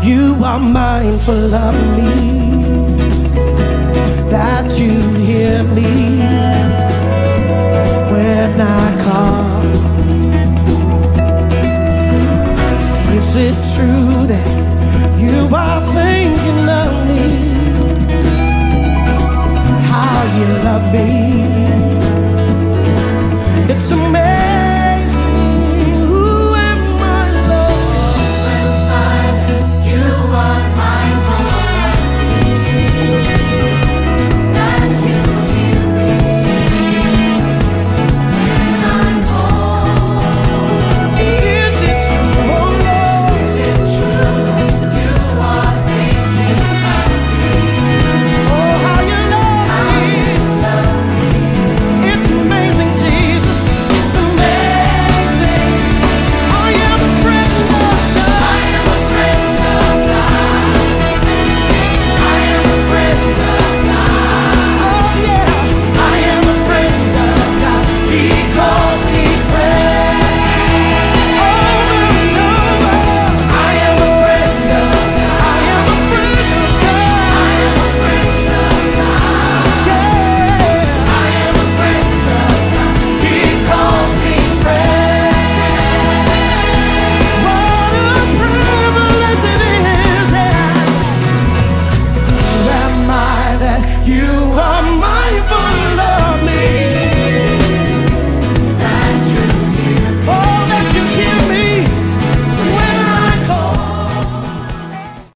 You are mindful of me, that you hear me when I call. Is it true that you are thinking of me, how you love me? It's amazing